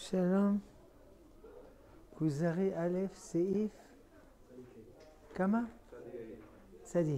שלום, כוזרי א', סעיף כמה? צדיע.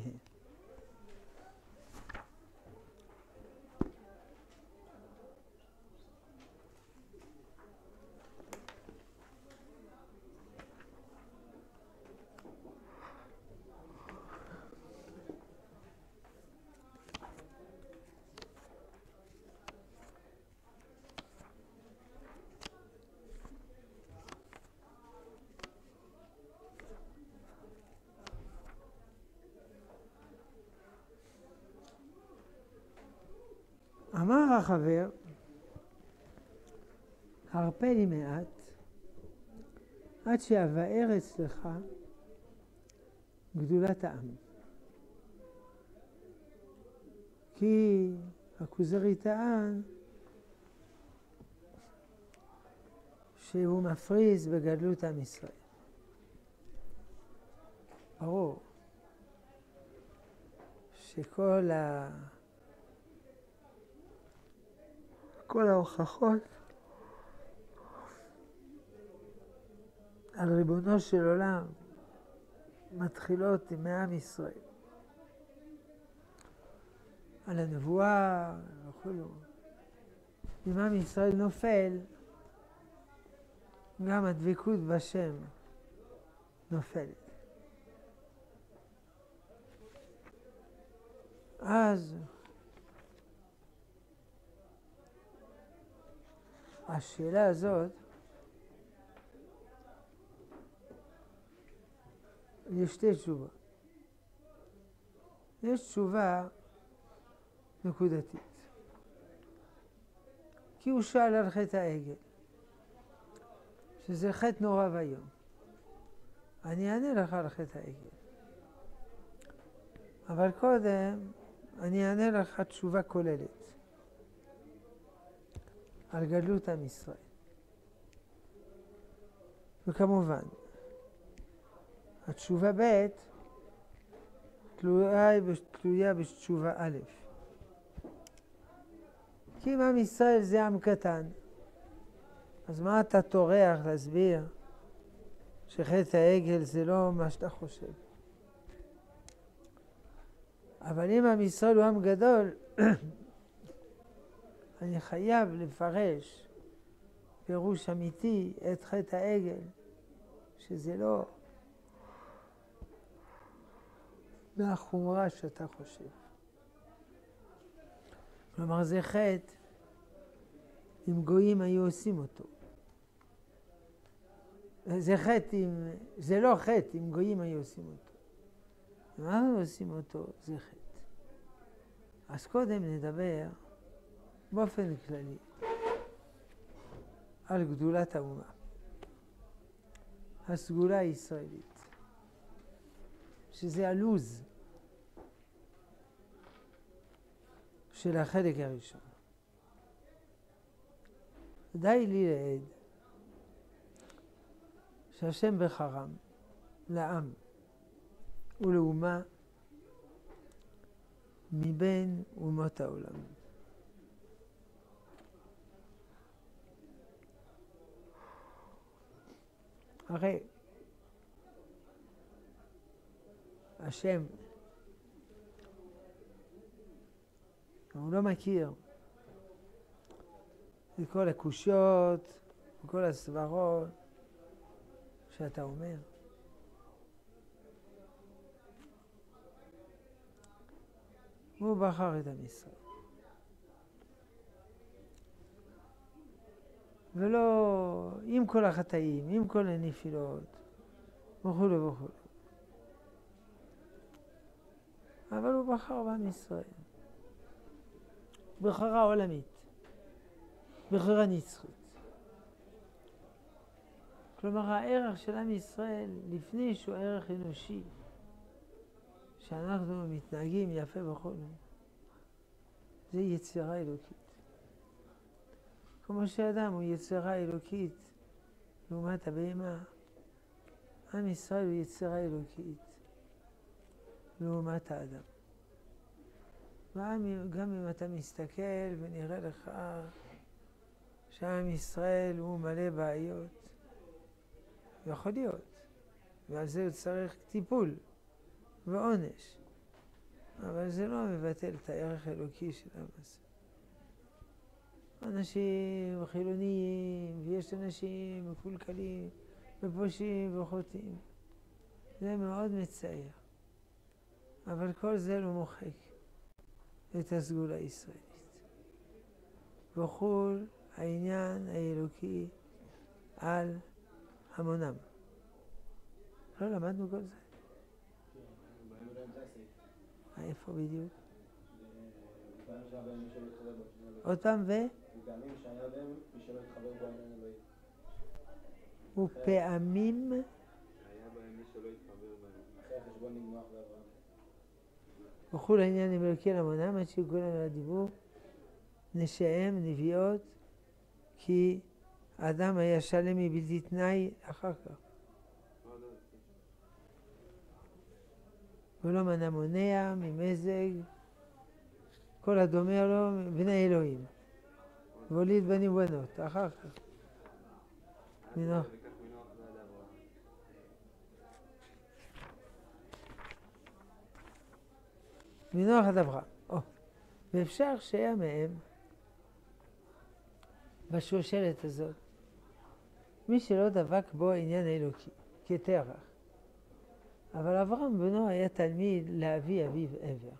אמר החבר, הרפה לי מעט, עד שאבאר אצלך גדולת העם. כי הכוזרי טען שהוא מפריז בגדלות עם ישראל. ברור שכל ההוכחות על ריבונו של עולם מתחילות עם עם ישראל. על הנבואה וכולו. אם עם ישראל נופל, גם הדבקות בשם נופלת. אז השאלה הזאת, יש שתי תשובות. יש תשובה נקודתית. כי הוא שאל על חטא העגל, שזה חטא נורא ואיום. אני אענה לך על חטא העגל. אבל קודם אני אענה לך תשובה כוללת על גדלות עם ישראל. וכמובן, התשובה ב' תלויה בתשובה א'. כי אם עם ישראל זה עם קטן, אז מה אתה טורח להסביר שחטא העגל זה לא מה שאתה חושב? אבל אם עם ישראל הוא עם גדול, אני חייב לפרש פירוש אמיתי את חטא העגל, שזה לא מהחומרה שאתה חושב. כלומר, זה חטא אם גויים היו עושים אותו. זה לא חטא אם גויים היו עושים אותו. אם אנחנו עושים אותו, זה חטא. אז קודם נדבר באופן כללי על גדולת האומה, הסגולה הישראלית, שזה הלוז של החלק הראשון. די לי לעד שהשם בחרם לעם ולאומה מבין אומות העולם. הרי השם, הוא לא מכיר את כל הקושיות וכל הסברות שאתה אומר. הוא בחר את עם ישראל. ולא עם כל החטאים, עם כל הנפילות, וכו' וכו'. אבל הוא בחר בעם ישראל. בחרה עולמית. בחרה נצחית. כלומר, הערך של עם ישראל, לפני שהוא ערך אנושי, שאנחנו מתנהגים יפה וכו', זה יצירה אלוקית. כמו שאדם הוא יצירה אלוקית לעומת הבהמה, עם ישראל הוא יצירה אלוקית לעומת האדם. גם אם אתה מסתכל ונראה לך שעם ישראל הוא מלא בעיות, יכול להיות, ועל זה הוא צריך טיפול ועונש, אבל זה לא מבטל את הערך האלוקי של העם הזה. אנשים חילוניים, ויש אנשים מקולקלים ופושעים וחוטאים, זה מאוד מצער, אבל כל זה לא מוחק את הסגולה הישראלית. וחול העניין האלוקי על המונם. לא למדנו כל זה? איפה בדיוק? עוד פעם ופעמים שהיה בהם מי שלא התחבר בו העניין אלוהי. ופעמים היה בהם מי שלא התחבר בהם. אחרי החשבון עם נוח ואברהם. וחול העניין האלוקי על המונם עד שיהיו כולם על הדיבור נשיהם, נביאות, כי האדם היה שלם מבלתי תנאי אחר כך. ולא מנע מונע ממזג, כל הדומה לו בני אלוהים. והוליד בנים ובנות, אחר כך. מנוח עד אברהם. ואפשר שהיה מהם בשושלת הזאת מי שלא דבק בו עניין האלוקי, כתרח. אבל אברהם בנו היה תלמיד לאבי אביו עבר.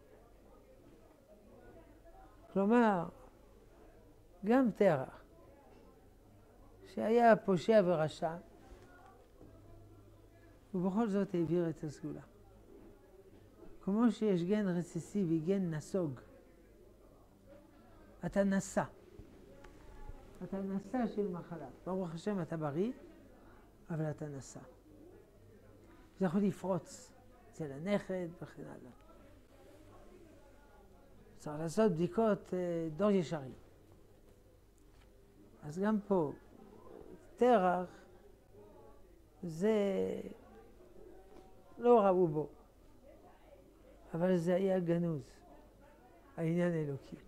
כלומר, גם תרח, שהיה פושע ורשע, ובכל זאת העביר את הסגולה. כמו שיש גן רצסיבי, גן נסוג. אתה נשא. אתה נשא של מחלה. ברוך השם אתה בריא, אבל אתה נשא. זה יכול לפרוץ אצל הנכד וכן הלאה. צריך לעשות בדיקות דור ישרים. אז גם פה, תרח, זה לא ראו בו, אבל זה היה גנוז, העניין האלוקי.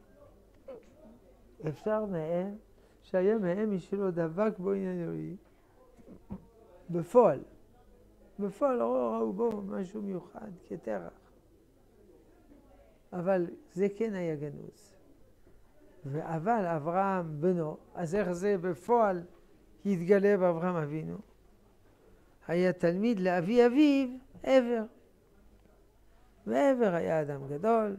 אפשר מהם, שהיה מהם מי שלא דבק בו עניין אלוהי, בפועל. בפועל לא ראו בו משהו מיוחד כתרח. אבל זה כן היה גנוז. אבל אברהם בנו, אז איך זה בפועל התגלה באברהם אבינו? היה תלמיד לאבי אביו עבר. ועבר היה אדם גדול.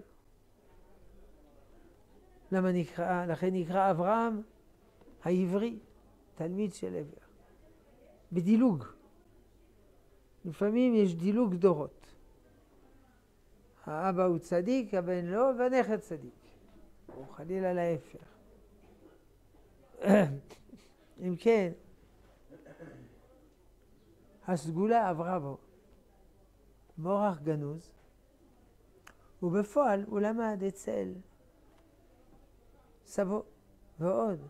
לכן נקרא אברהם העברי, תלמיד של עבר. בדילוג. לפעמים יש דילוג דורות. האבא הוא צדיק, הבן לא, והנכד צדיק. או חלילה להפך. אם כן, הסגולה עברה בו באורח גנוז, ובפועל הוא למד אצל סבו ועוד,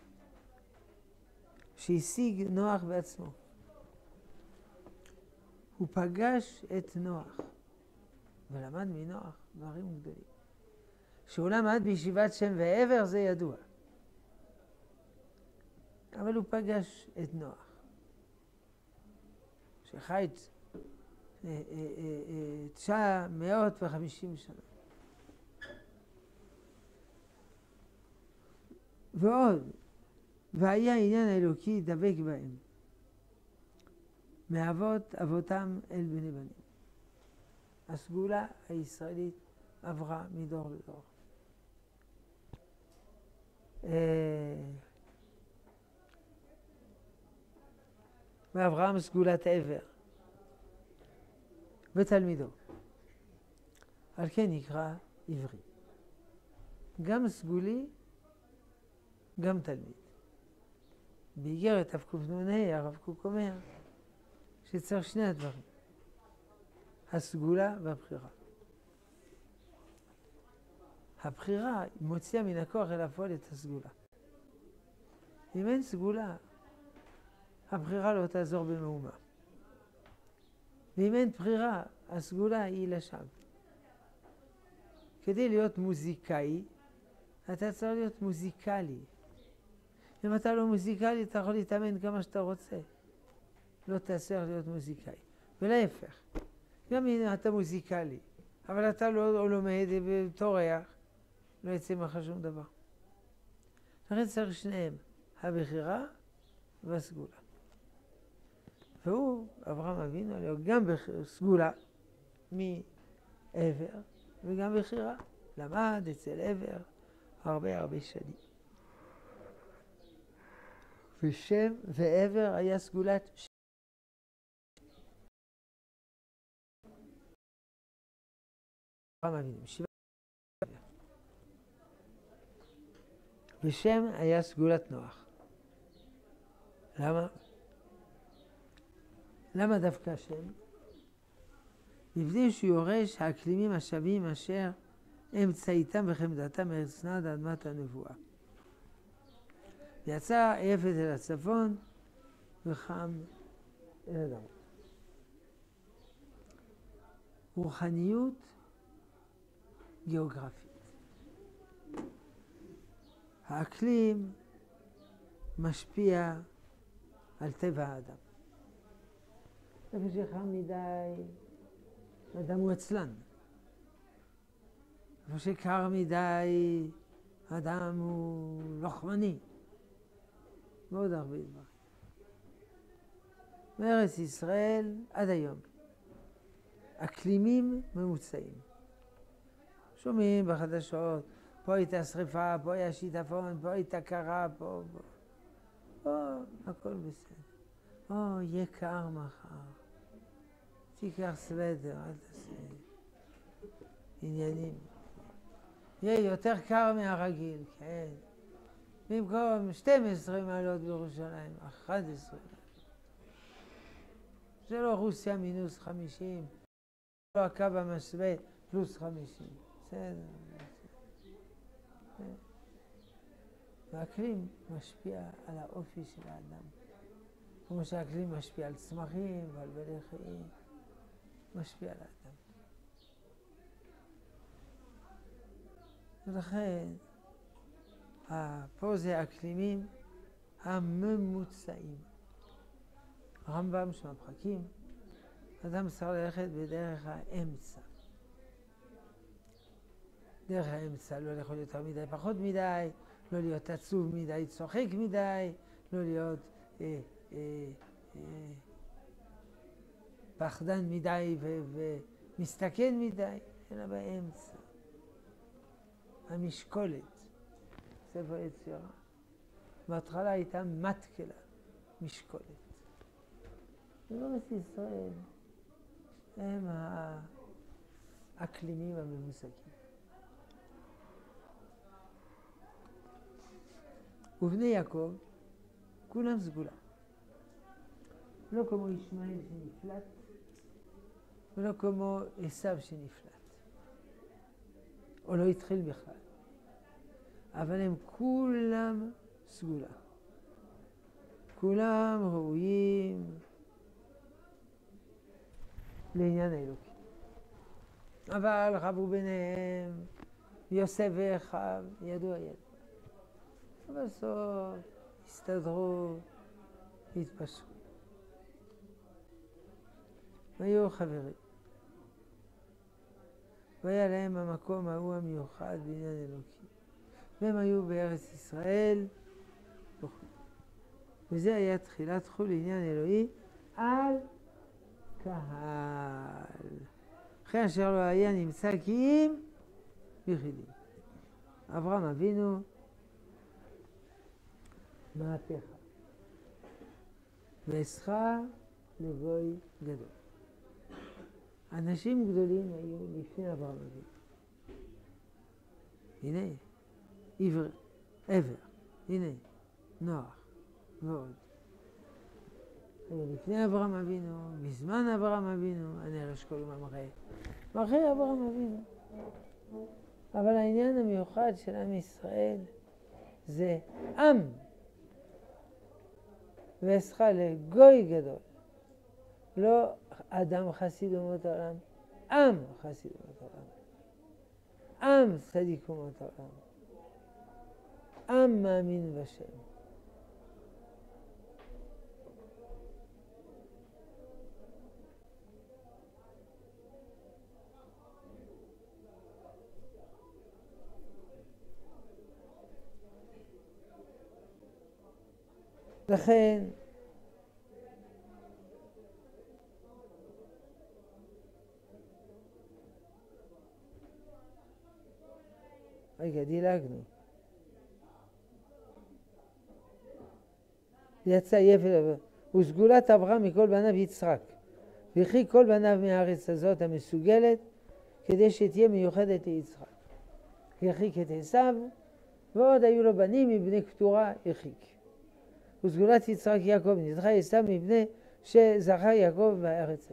שהשיג נוח בעצמו. הוא פגש את נוח, ולמד מנוח דברים גדולים. שהוא למד בישיבת שם ועבר זה ידוע. אבל הוא פגש את נוח, שחי 950 שנה. ועוד, והיה עניין האלוקי דבק בהם, מאבות אבותם אל בני בנים. הסגולה הישראלית עברה מדור לדור. ואברהם סגולת עבר ותלמידו. על כן נקרא עברי. גם סגולי, גם תלמיד. באיגרת תקנ"ה הרב קוק אומר שצריך שני הדברים. הסגולה והבחירה. הבחירה מוציאה מן הכוח אל הפועל את הסגולה. אם אין סגולה, הבחירה לא תעזור במאומה. ואם אין בחירה, הסגולה היא לשווא. כדי להיות מוזיקאי, אתה צריך להיות מוזיקלי. אם אתה לא מוזיקלי, אתה יכול להתאמן כמה שאתה רוצה. לא תצליח להיות מוזיקאי. ולהפך, גם אם אתה מוזיקלי, אבל אתה לא לומד וטורח, לא יצא ממך שום דבר. לכן צריך שניהם, הבחירה והסגולה. והוא, אברהם אבינו, היה גם סגולה מעבר וגם בחירה. למד אצל עבר הרבה שנים. ושם ועבר היה סגולת שם. אברהם אבינו, ושם היה סגולת נוח. למה? למה דווקא שם? מפני שהוא יורש האקלימים השווים אשר אמצעיתם וחמדתם ארץ נד אדמת הנבואה. יצא עפת אל הצפון וחם אל הדרום. רוחניות גיאוגרפית. האקלים משפיע על טבע האדם. איפה שחם מדי, האדם הוא עצלן. איפה שקר מדי, האדם הוא לוחמני. מאוד הרבה דברים. בארץ ישראל עד היום, אקלימים ממוצעים. שומעים בחדשות, פה הייתה שריפה, פה היה שיטפון, פה הייתה קרה, פה. הכל בסדר. יהיה קר מחר. תיקח סוודר, אל תעשה עניינים. יהיה יותר קר מהרגיל, כן. במקום 12 מעלות בירושלים, 11. זה לא רוסיה מינוס 50, לא הקו המשווה פלוס 50. בסדר. והאקלים משפיע על האופי של האדם. כמו שהאקלים משפיע על צמחים ועל בעלי חיים, משפיע על האדם. ולכן, פה זה האקלימים הממוצעים. הרמב"ם של הפרקים, אדם צריך ללכת בדרך האמצע. דרך האמצע, לא לאכול יותר מדי, פחות מדי, לא להיות עצוב מדי, צוחק מדי, לא להיות פחדן מדי ומסתכן מדי, אלא באמצע. המשקולת, ספר יצירה. בהתחלה הייתה מתקלה, משקולת. בארץ ישראל הם האקלימים הממוסקים. ובני יעקב, כולם סגולה. לא כמו ישמעאל שנפלט, ולא כמו עשיו שנפלט. או לא התחיל בכלל. אבל הם כולם סגולה. כולם ראויים לעניין האלוקי. אבל רבו ביניהם, יוסף ואחיו, ידוע. בסוף הסתדרו, התפשרו. והיו חברים. והיה להם המקום ההוא המיוחד בעניין אלוקי. והם היו בארץ ישראל, וזה היה תחילת חול עניין אלוהי על קהל. אחרי אשר לא היה נמצא כי אם יחידים. אברהם אבינו, מהפכה. ועשך לגוי גדול. אנשים גדולים היו לפני אברהם אבינו. הנה, עבר, הנה, נוח, ועוד. היו לפני אברהם אבינו, בזמן אברהם אבינו, הנראה שקוראים המראה. ואחרי אברהם אבינו. אבל העניין המיוחד של עם ישראל זה עם. ועשך לגוי גדול. לא אדם חסיד אומות העולם, עם חסיד אומות העולם. עם צדיק אומות העולם. עם מאמין בשם. לכן, רגע, דילגנו. יצא יפל, וסגולת אברהם מכל בניו יצחק, וכי כל בניו מהארץ הזאת המסוגלת, כדי שתהיה מיוחדת ליצחק. הרחיק את עשיו, ועוד היו לו בנים מבני קטורה הרחיק. וסגולת יצחק יעקב נדחה עשיו מבני שזכה יעקב בארץ.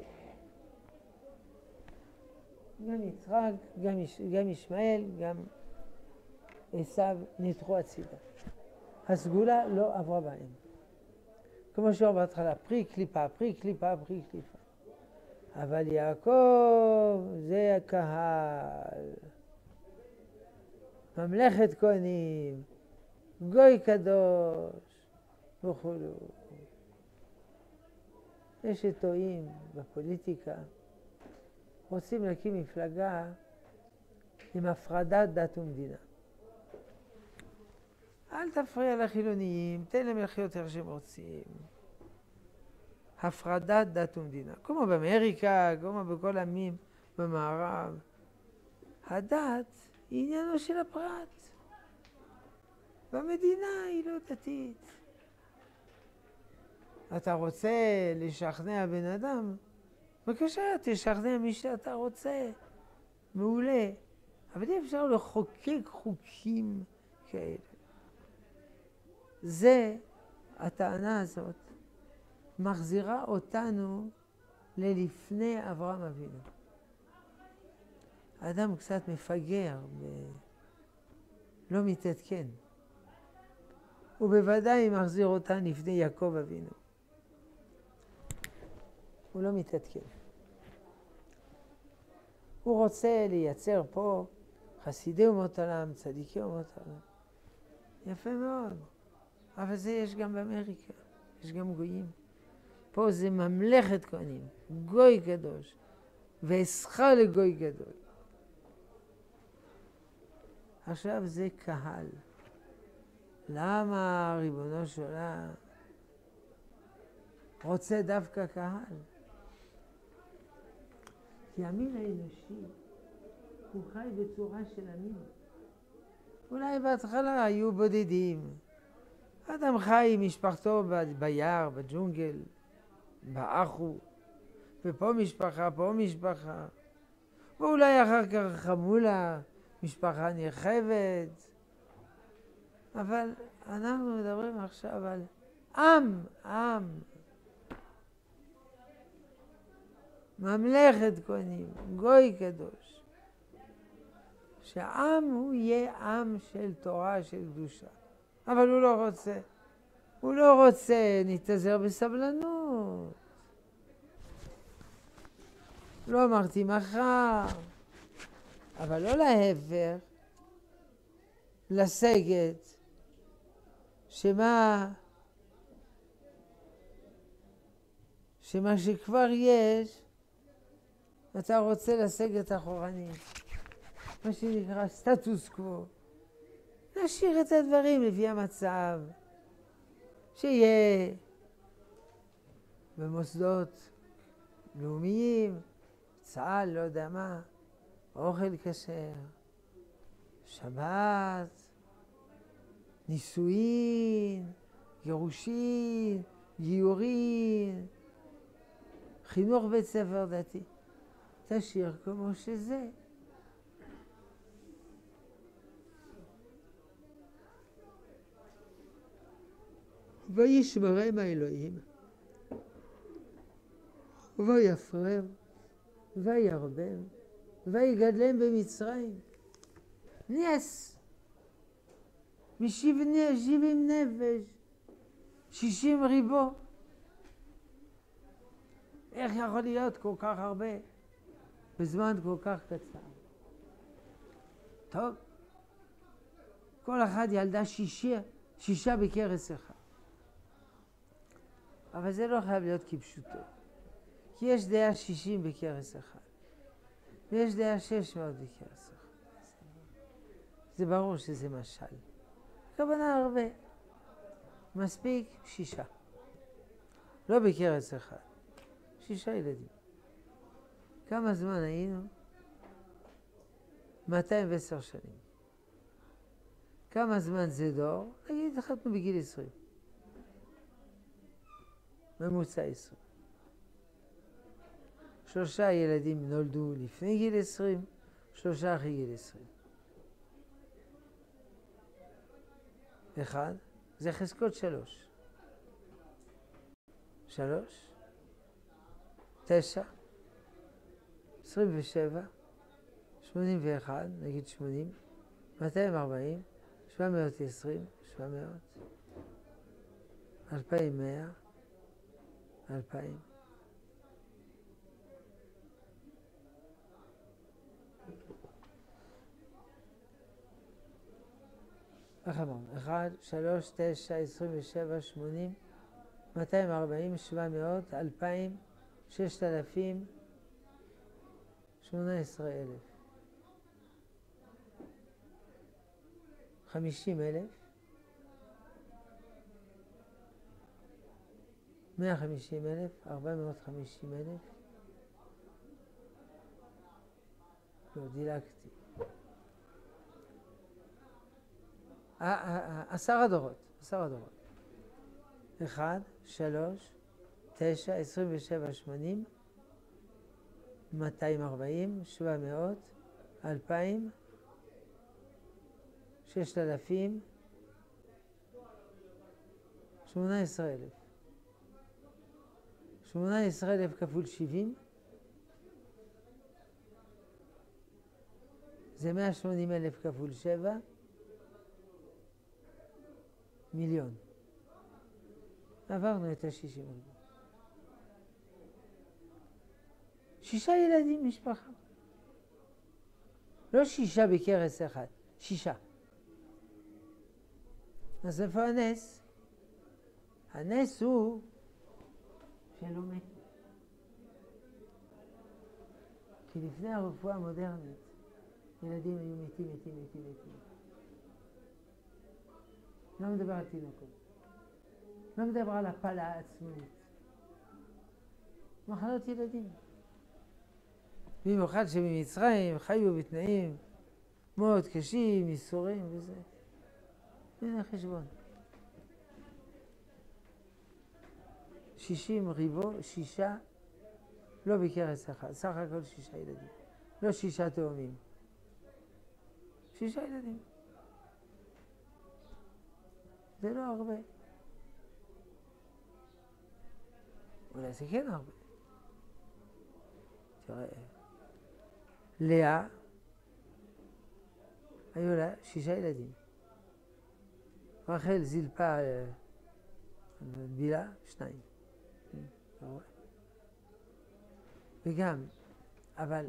גם יצחק, גם ישמעאל, גם עשיו נדחו הצידה. הסגולה לא עברה בהם. כמו שאומר בהתחלה, פרי קליפה, פרי קליפה, פרי קליפה. אבל יעקב זה הקהל. ממלכת כהנים, גוי קדוש וכו'. יש שטועים בפוליטיקה, רוצים להקים מפלגה עם הפרדת דת ומדינה. אל תפריע לחילוניים, תן להם לחיות איך שהם רוצים. הפרדת דת ומדינה, כמו באמריקה, כמו בכל עמים במערב. הדת היא עניינו של הפרט, והמדינה היא לא דתית. אתה רוצה לשכנע בן אדם? בבקשה, תשכנע מי שאתה רוצה, מעולה. אבל אי אפשר לחוקק חוקים כאלה. זה, הטענה הזאת, מחזירה אותנו ללפני אברהם אבינו. האדם קצת מפגר, לא מתעדכן. ובוודאי מחזיר אותנו לפני יעקב אבינו. הוא לא מתעדכן. הוא רוצה לייצר פה חסידי אומות עולם, צדיקי אומות עולם. יפה מאוד. אבל זה יש גם באמריקה, יש גם גויים. פה זה ממלכת כהנים, גוי קדוש, ואסכה לגוי גדול. עכשיו זה קהל. למה ריבונו של עולם רוצה דווקא קהל? כי המין האנושי הוא חי בצורה של המין. אולי בהתחלה היו בודדים. אדם חי עם משפחתו ביער, בג'ונגל, באחו, ופה משפחה, פה משפחה. ואולי אחר כך חמולה, משפחה נרחבת. אבל אנחנו מדברים עכשיו על עם. ממלכת כהנים, גוי קדוש. שהעם הוא יהיה עם של תורה, של קדושה. אבל הוא לא רוצה. הוא לא רוצה, נתאזר בסבלנות. לא אמרתי מחר, אבל לא להפך, לסגת, שמה שכבר יש, אתה רוצה לסגת אחורנית. מה שנקרא סטטוס קוו. נשאיר את הדברים לפי המצב. שיהיה במוסדות לאומיים, צה"ל, לא יודע מה, אוכל כשר, שבת, נישואין, גירושין, גיורין, חינוך בית ספר דתי. תשאיר כמו שזה. וישמרם האלוהים, ויפרם, וירבם, ויגדלם במצרים. נס. מ70 נפש, 60 ריבו. איך יכול להיות כל כך הרבה בזמן כל כך קצר? טוב, כל אחד ילדה 6 בכרס אחד. אבל זה לא חייב להיות כפשוטו. כי יש דעה 60 בכרס אחד. ויש דעה 600 בכרס אחד. זה ברור שזה משל. הכוונה הרבה. מספיק 6. לא בקרס אחד. 6 ילדים. כמה זמן היינו? 210 שנים. כמה זמן זה דור? נגיד, התחלנו בגיל 20. ממוצע 20. 3 ילדים נולדו לפני גיל 20, 3 אחרי גיל 20. 1, זה חזקות 3. 3, 9, 27, 81, נגיד 80, 240, 720, 700, 2100, 2000. איך אמרנו? 1, 3, 9, 27, 80, 240, 700, 2000, 6,000, 18,000. 50,000, 150,000, 450,000. לא, דילגתי. 10 דורות. 1, 3, 9, 27, 80, 240, 700, 2000, 6,000, 18,000. 18,000 כפול 70, זה 180,000 כפול 7, מיליון. עברנו את ה-60 ריבוע. 6 ילדים משפחה. לא 6 בקרס אחד, 6. אז איפה הנס? הנס הוא שלא מתו. כי לפני הרפואה המודרנית, ילדים היו מתים. לא מדבר על תינוקות. לא מדבר על הפלה העצמונית. מחלות ילדים. במיוחד שבמצרים חיו בתנאים מאוד קשים, ייסורים וזה. הנה חשבון. 60 ריבוע, 6, לא בקרס אחד, סך הכל 6 ילדים. לא 6 תאומים. 6 ילדים. זה לא הרבה. אולי זה כן הרבה. תראה, לאה, היו לה 6 ילדים. רחל זילפה בילה 2. וגם, אבל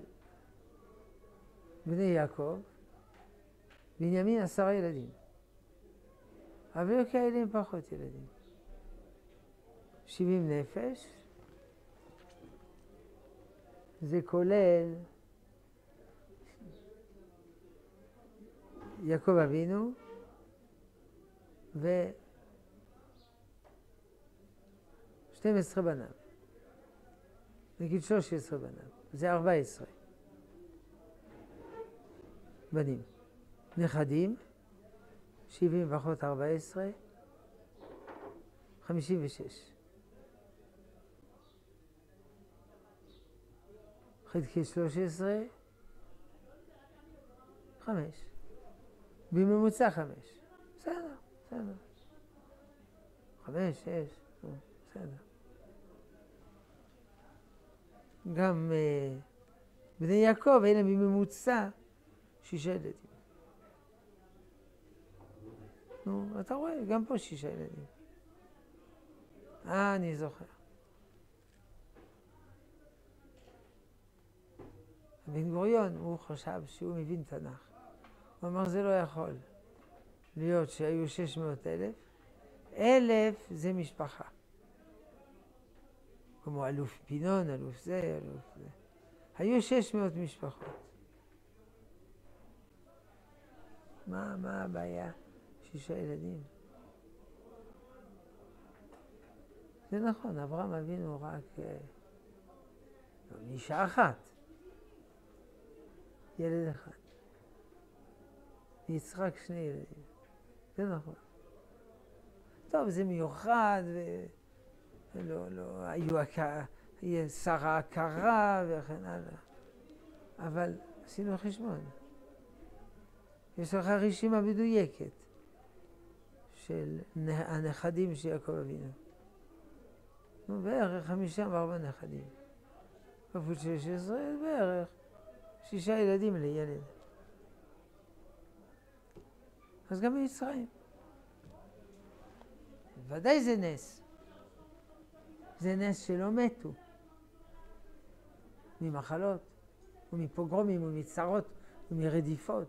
בני יעקב, בנימין 10 ילדים. אבל היו כאלה עם פחות ילדים. 70 נפש, זה כולל יעקב אבינו ו12 בניו. נגיד 13 בניו. זה 14 בנים. נכדים, 70 פחות 14, 56. חלקי 13, 5. בממוצע 5. בסדר. 5, 6, בסדר. גם בני יעקב, אלה בממוצע 6 ילדים. נו, אתה רואה, גם פה 6 ילדים. אני זוכר. בן גוריון, הוא חשב שהוא מבין תנ"ך. הוא אמר, זה לא יכול להיות שהיו 600,000. 1,000 זה משפחה. כמו אלוף פינון, אלוף זה. היו 600 משפחות. מה הבעיה? 6 ילדים. זה נכון, אברהם אבינו רק אישה אחת, ילד אחד. יצחק 2 ילדים, זה נכון. טוב, זה מיוחד, ולא היו שרה הכרה וכן הלאה. אבל עשינו חשבון. יש לך רשימה מדויקת של הנכדים של יעקב אבינו. בערך 54 נכדים. כפול 16, בערך 6 ילדים לילד. אז גם בישראל. ודאי זה נס. זה נס שלא מתו. ממחלות, ומפוגרומים, ומצרות, ומרדיפות.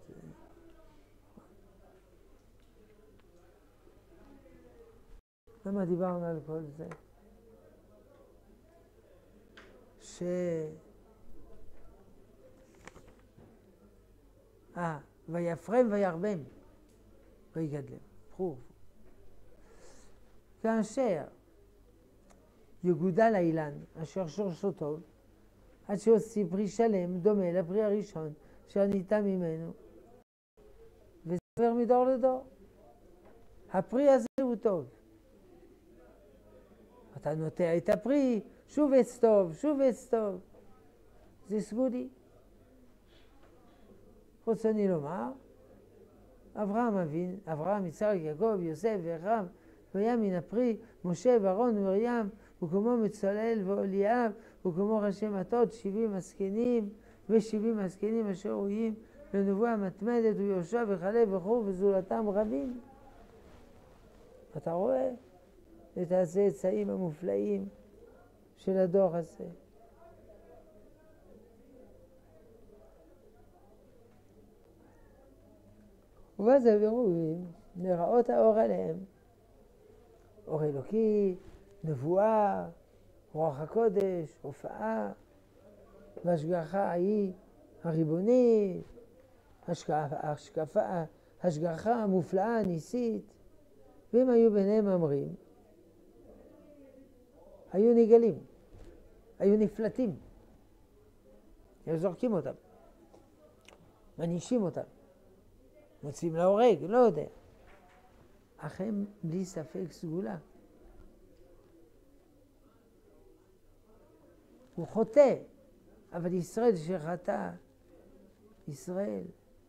למה דיברנו על כל זה? ויפרם וירבם ויגדלם. כאשר יגודל האילן אשר שורשו טוב, עד שיוציא פרי שלם דומה לפרי הראשון אשר ניתן ממנו, וזה עובר מדור לדור. הפרי הזה הוא טוב. אתה נוטע את הפרי, שוב עץ טוב, שוב עץ טוב. זה סגולי. רצוני לומר, אברהם, יצחק, יעקב, יוסף ואברהם, והיה מן הפרי, משה ואהרון ומרים, וכמו מצלאל ואליאב, וכמו ראשי מטות, 70 הזקנים ו70 הזקנים אשר ראויים לנבואה מתמדת, ויהושע וכלב וכו' וזולתם רבים. אתה רואה את הצאצאים המופלאים של הדור הזה. ובאז הבירורים נראות האור עליהם. אור אלוקי, נבואה, רוח הקודש, הופעה, והשגחה היא הריבונית, השגחה המופלאה, ניסית, והם היו ביניהם אמרים, היו נגלים, היו נפלטים, היו זורקים אותם, מנישים אותם, מוצאים להורג, לא יודע. אך הם בלי ספק סגולה. הוא חוטא, אבל ישראל שחטא, ישראל.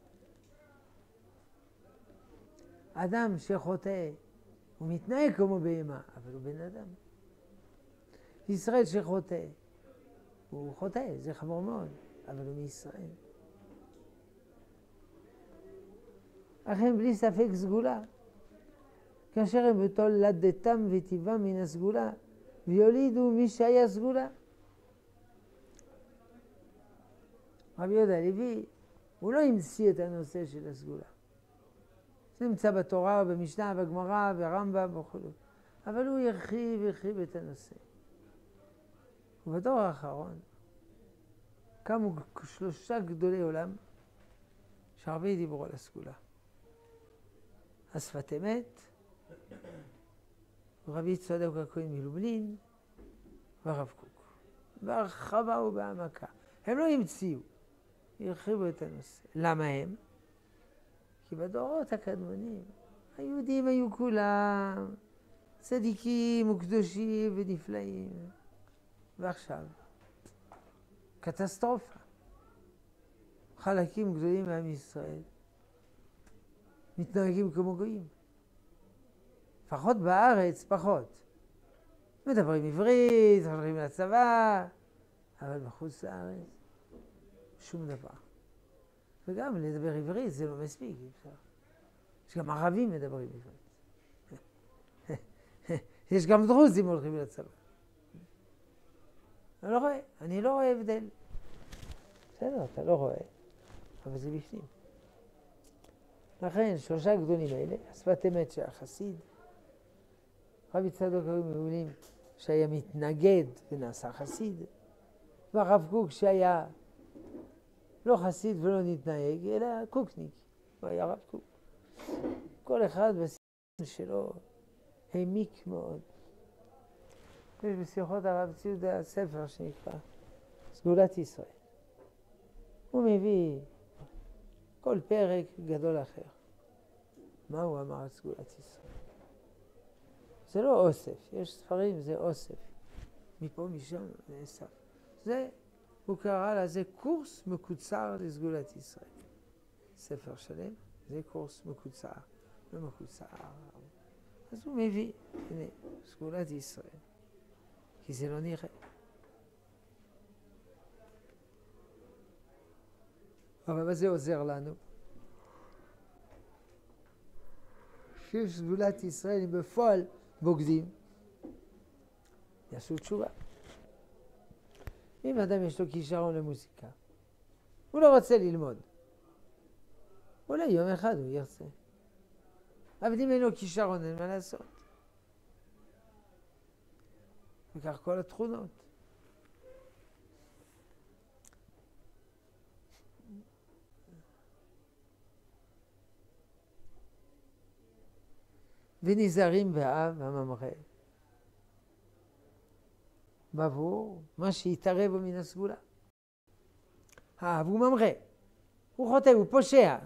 אדם שחוטא, הוא מתנהג כמו בהמה, אבל הוא בן אדם. ישראל שחוטא, הוא חוטא, זה חמור מאוד, אבל הוא מישראל. אך הם בלי ספק סגולה. כאשר הם בתולדתם וטבעם מן הסגולה, ויולידו מי שהיה סגולה. רבי יהודה הלוי, הוא לא המציא את הנושא של הסגולה. זה נמצא בתורה, במשנה, בגמרא, ברמב"ם וכו'. אבל הוא הרחיב את הנושא. ובדור האחרון קמו 3 גדולי עולם שהרבה דיברו על הסגולה. השפת אמת, רבי צדוק הכהן מלובלין והרב קוק. בהרחבה ובהעמקה. הם לא המציאו, הרחיבו את הנושא. למה הם? כי בדורות הקדמונים היהודים היו כולם צדיקים וקדושים ונפלאים. ועכשיו, קטסטרופה. חלקים גדולים מעם ישראל מתנהגים כמו גויים. לפחות בארץ, פחות. מדברים עברית, הולכים לצבא, אבל בחוץ לארץ, שום דבר. וגם לדבר עברית זה לא מספיק, אפשר. יש גם ערבים מדברים עברית. יש גם דרוזים הולכים לצבא. אני לא רואה הבדל. בסדר, אתה לא רואה, אבל זה בפנים. לכן, 3 גדולים האלה, השפת אמת שהיה חסיד, רבי צדוק היו מעולים שהיה מתנגד ונעשה חסיד, והרב קוק שהיה לא חסיד ולא נתנהג, אלא קוקניק, הוא היה רב קוק. כל אחד בסימן שלו העמיק מאוד. יש בשיחות הרב ציודה ספר שנקרא סגולת ישראל. הוא מביא כל פרק גדול אחר. מה הוא אמר על סגולת ישראל? זה לא אוסף, יש ספרים, זה אוסף. מפה, משם, נאסף. זה, הוא קרא לזה קורס מקוצר לסגולת ישראל. ספר שלם, זה קורס מקוצר, לא מקוצר. אז הוא מביא, הנה, סגולת ישראל. כי זה לא נראה. אבל מה זה עוזר לנו? שיש סגולת ישראל, אם בפועל בוגדים, יעשו תשובה. אם אדם יש לו כישרון למוזיקה, הוא לא רוצה ללמוד. אולי יום אחד הוא ירצה. אבל אם אין לו כישרון, אין מה לעשות. וכך כל התכונות. ונזהרים באב הממרא. בעבור מה שיתערב בו מן הסגולה. האב הוא ממרא. הוא חוטא, הוא פושע.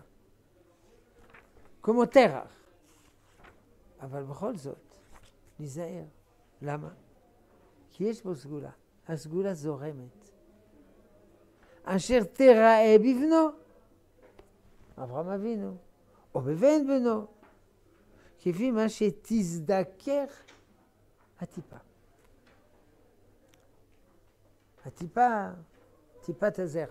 כמו תרח. אבל בכל זאת, נזהר. למה? כי יש בו סגולה. הסגולה זורמת. אשר תראה בבנו, אברהם אבינו, או בבן בנו, כפי מה שתזדכך הטיפה. הטיפה, טיפת הזרע.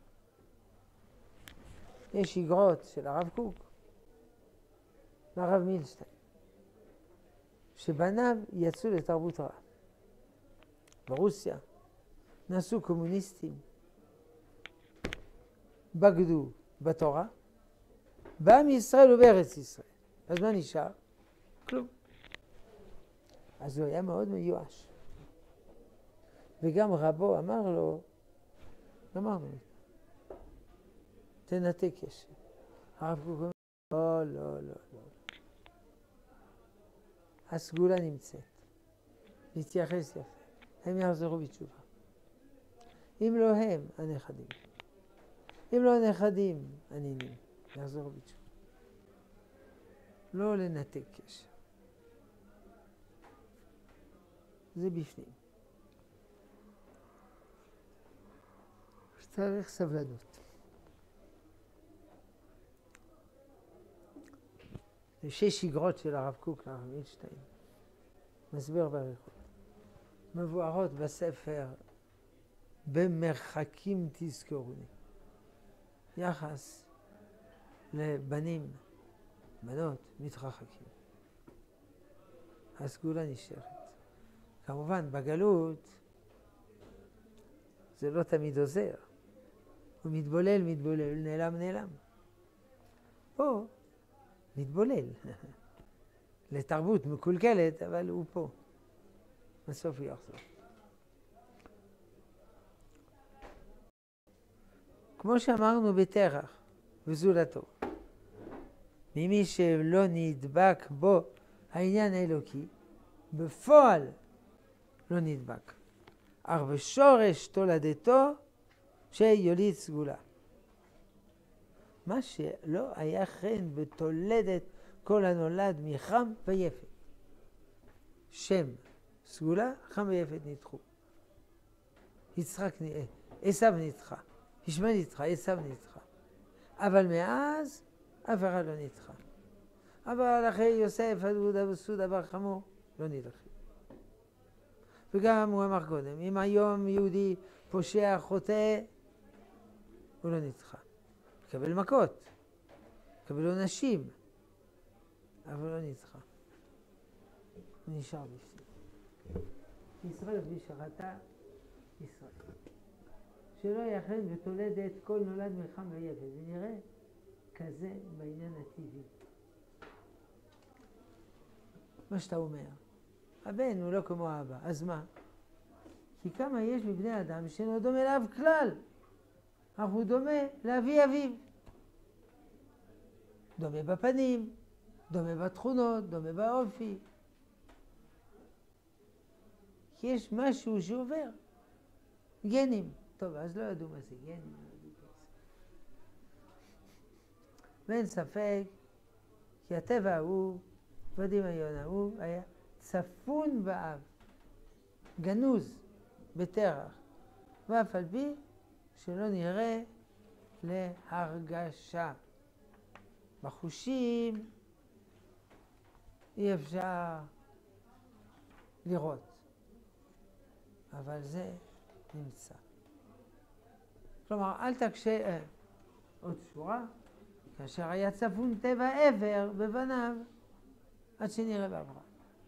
יש איגרות של הרב קוק, והרב מילשטיין, שבניו יצאו לתרבות רעה. ברוסיה נעשו קומוניסטים, בגדו בתורה, בעם ישראל ובארץ ישראל. אז מה נשאר? כלום. אז הוא היה מאוד מיואש. וגם רבו אמר לו, אמרנו, תנתק קשר. הרב קוק אומר, לא, לא, לא, לא. הסגולה נמצאת. להתייחס יפה. הם יחזרו בתשובה. אם לא הם, הנכדים. אם לא הנכדים, הנינים. יחזרו בתשובה. לא לנתק קשר. זה בפנים. צריך סבלנות. זה 6 איגרות של הרב קוק לרב מילשטיין. מסביר באריכות. מבוארות בספר במרחקים תזכרוני. יחס לבנים, בנות, מתרחקים. הסגולה נשארת. כמובן, בגלות זה לא תמיד עוזר. הוא מתבולל, נעלם. פה מתבולל. לתרבות מקולקלת, אבל הוא פה. בסוף הוא יחזור. כמו שאמרנו בתרח וזולתו, ממי שלא נדבק בו העניין האלוקי, בפועל לא נדבק. אך בשורש תולדתו שיוליד סגולה. מה שלא היה חן בתולדת כל הנולד מחם ויפת. שם סגולה, חם ויפת נדחו. עשיו נדחה. ישמעאל נדחה, עשיו נדחה. אבל מאז אף אחד לא נדחה. אבל אחרי יוסף, עבודה וסודה בר חמור, לא נדחים. וגם הוא אמר קודם, אם היום יהודי פושע חוטא, הוא לא נדחה. מקבל מכות, מקבל עונשים, אבל לא נדחה. הוא נשאר בפנים. ישראל בשרתה ישראל. שלא יכן ותולדת כל נולד מלחם ויפת. ונראה כזה בעניין הטבעי. מה שאתה אומר, הבן הוא לא כמו האבא, אז מה? כי כמה יש מבני אדם שאינו דומה לאב כלל, אך הוא דומה לאבי אביו. דומה בפנים, דומה בתכונות, דומה באופי. כי יש משהו שעובר. גנים. טוב, אז לא ידעו מה זה גנים. ואין ספק, כי הטבע ההוא, והדמיון ההוא, היה צפון באב, גנוז בתרח, ואף על פי שלא נראה להרגשה. בחושים אי אפשר לראות, אבל זה נמצא. כלומר, אל תקשה, עוד שורה, כאשר היה צפון טבע עבר בבניו, עד שנראה באברהם.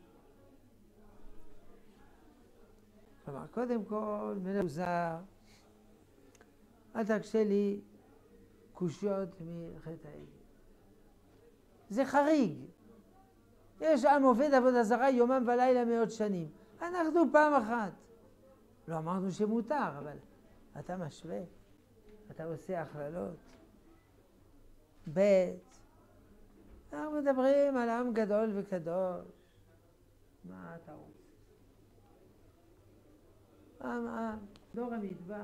כלומר, קודם כל, מנוזר, אל תקשה לי קושיות מחטא העגל. זה חריג. יש עם עובד עבודה זרה יומם ולילה מאות שנים. אנחנו פעם אחת. לא אמרנו שמותר, אבל אתה משווה, אתה עושה הכללות. אנחנו מדברים על עם גדול וקדוש. מה אתה רוצה? עם, דור המדבר.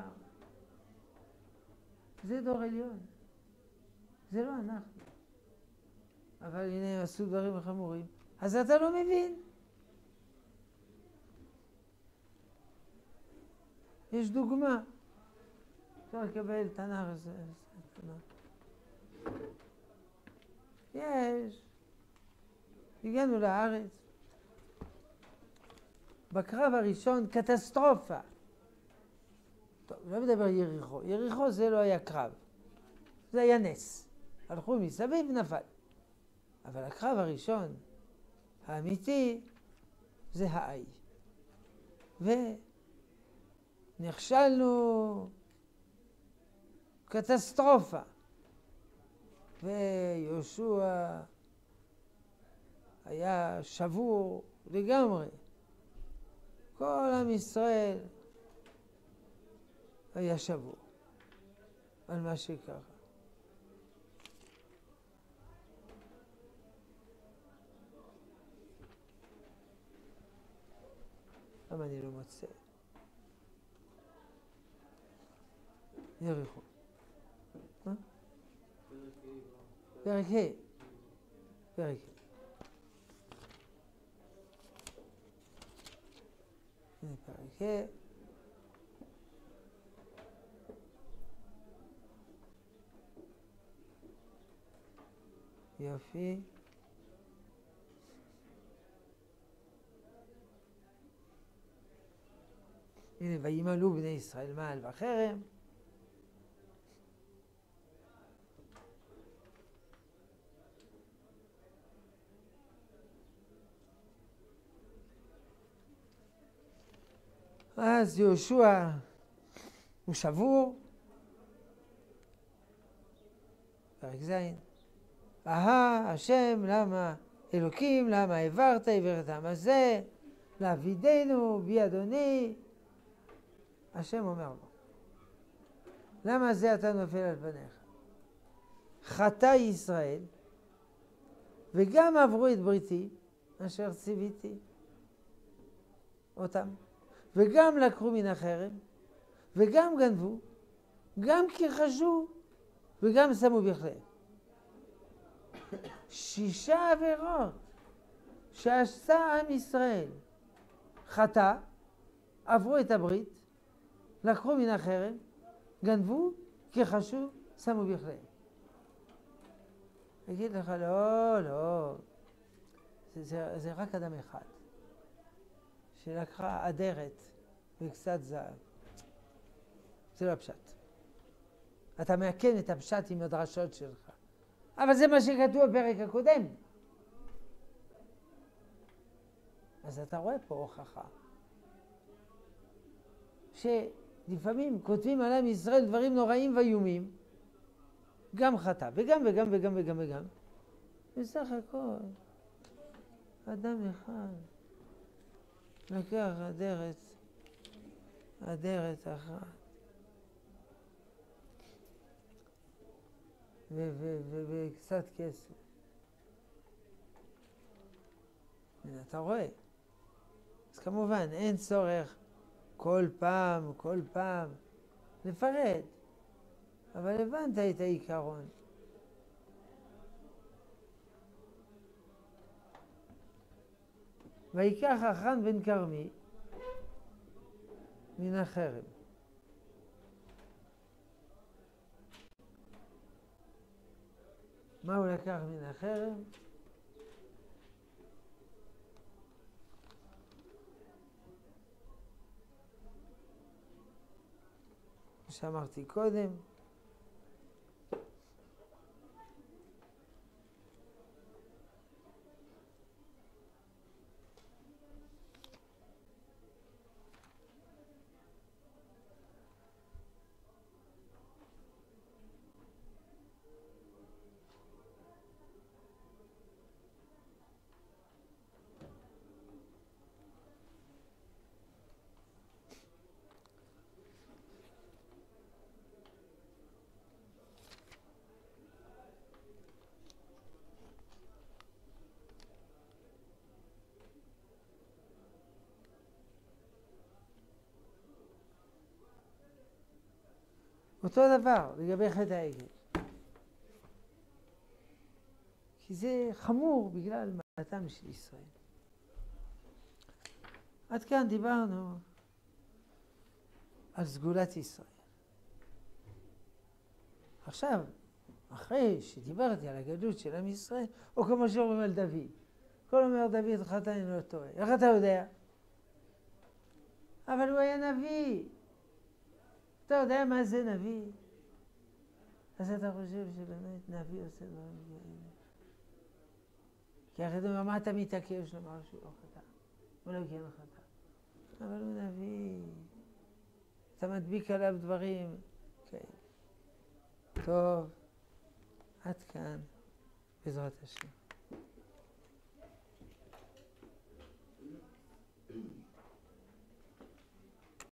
זה דור עליון. זה לא אנחנו. אבל הנה הם עשו דברים חמורים. אז אתה לא מבין. יש דוגמה. אפשר לקבל תנ"ך. יש. הגענו לארץ. בקרב הראשון קטסטרופה. טוב, לא מדבר יריחו. יריחו זה לא היה קרב. זה היה נס. הלכו מסביב, נפל. אבל הקרב הראשון, האמיתי, זה האי. ונכשלנו קטסטרופה. ויהושע היה שבור לגמרי. כל עם ישראל היה שבור על מה שקרה. למה אני לא מוצא? יריחו. פרק ה'. פרק ה'. הנה פרק ה'. יופי. הנה, וימלאו בני ישראל מעל וחרם. אז יהושע הוא שבור. פרק ז'. השם, למה אלוקים, למה העברת את העם הזה לעבידנו בי אדוני. השם אומר לו, למה זה אתה נופל על פניך? חטא ישראל וגם עברו את בריתי אשר ציוויתי אותם, וגם לקחו מן החרם, וגם גנבו, גם כיחשו, וגם שמו בכליהם. 6 עבירות שעשה עם ישראל. חטא, עברו את הברית, לקחו מן החרם, גנבו, כיחשו, שמו בכליהם. אגיד לך, לא, זה רק אדם אחד. שלקחה אדרת וקצת זהב. זה לא הפשט. אתה מעקן את הפשט עם הדרשות שלך. אבל זה מה שכתוב בפרק הקודם. אז אתה רואה פה הוכחה. שלפעמים כותבים על עם ישראל דברים נוראים ואיומים. גם חטא, וגם. בסך הכל, אדם אחד. לקח אדרת אחת. וקצת כסף. אתה רואה, אז כמובן אין צורך כל פעם לפרט, אבל הבנת את העיקרון. ויקח אחן בן כרמי מן החרם. מה הוא לקח מן החרם? כמו שאמרתי קודם, אותו דבר לגבי חטא העגל. כי זה חמור בגלל מעלתם של ישראל. עד כאן דיברנו על סגולת ישראל. עכשיו, אחרי שדיברתי על הגדלות של עם ישראל, או כמו שאומרים על דוד. כל אומר דוד חטא אני לא טועה. איך אתה יודע? אבל הוא היה נביא. אתה יודע מה זה נביא? אז אתה חושב שבאמת נביא עושה דברים כאלה. כי אחרי זה מה אתה מתעקש לומר שהוא לא חטא? הוא לא כן חטא. אבל הוא נביא. אתה מדביק עליו דברים כאלה. טוב, עד כאן, בעזרת השם.